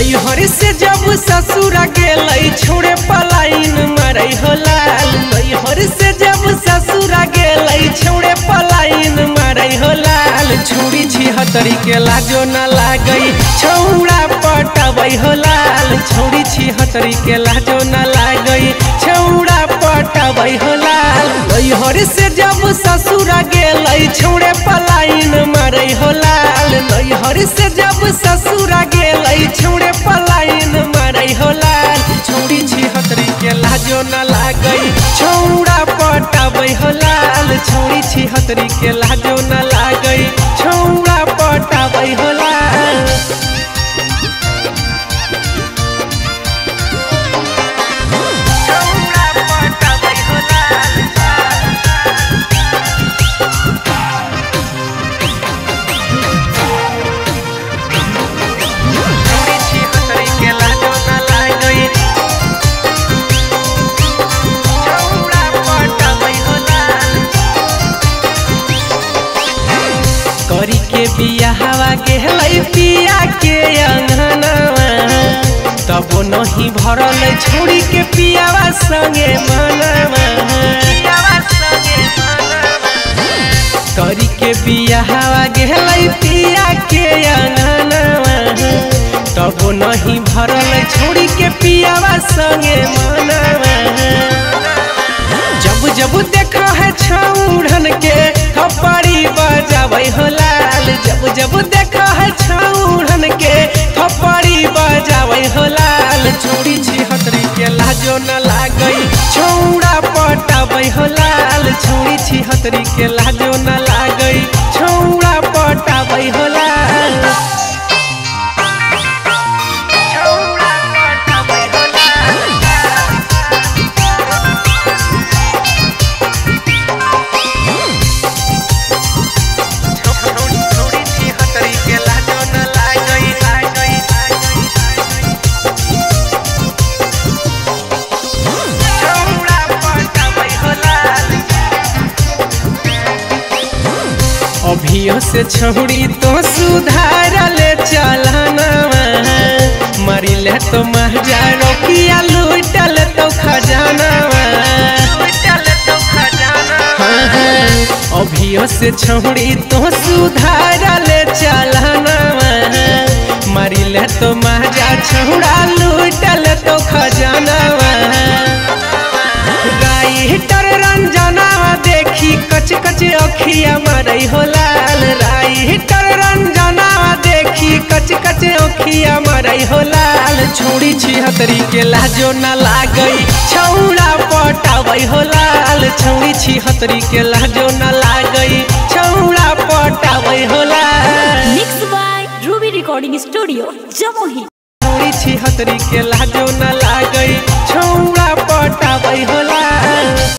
नैहर से जब ससुर गेलै छोड़े पलायन मारै हो लाल। नैहर से जब ससुर गेलै छोड़े पलायन मारै हो लाल। छुरी छिहत्तरी के लाजो न लागई छौड़ा पटाबै हो लाल। छौरी छिहत्तरी के लाजो न लागई छौड़ा पटाबै हो लाल। नैहर से जब ससुर गेलै छोड़े पलायन मारै हो लाल। नैहर से जब ससुर गेलै छोड़े पलायन मारै हो लाल। छौरी छिहत्तरी के लाजो न लागई छौड़ा पटाबै हो लाल। छौरी छिहत्तरी के लाजो न लागई छौड़ा पटाबै हो लाल। करी के बियाहवा गेलै पिया के अंगनवा तब नहीं भरल छोड़ी के पियावा संगे मनवा। करी के बियाहवा गेलै पिया के अंगनवा तब नहीं भरल छोड़ी के पियावा संगे मनवा। जब जब देखा है छौड़न के थप्पड़ी बजाबै हो लाल। जब जब देखा है छौड़न के थप्पड़ी बजाबै हो लाल। छौरी छिहत्तरी के लाजो न लागई छौड़ा पटाबै हो लाल। छौरी छिहत्तरी के लाजो न लागई छौड़ा पटाबै हो लाल। अभियो से छौड़ी तो सुधार ले चलनवा। मरी ले तो महजा रोकिया लूटल तो खजानवा। अभियो से छौड़ी तो सुधार ले चलनवा। मरी ले तो महजा छौड़ा लूटल तो खजानवा। राइटर रंजनावा देखी कच कच अखिया मारै हो लाल। राइटर रंजनावा देखी कच कच अखिया मारै हो लाल। छौरी छिहत्तरी के लाजो न लागई छौड़ा पटाबै हो लाल। छौरी छिहत्तरी के लाजो न लागई छौड़ा पटाबै हो लाल। Mix by Ruby recording studio Jamui. छौरी छिहत्तरी के लाजो न लागई छौड़ा पटाबै हो लाल।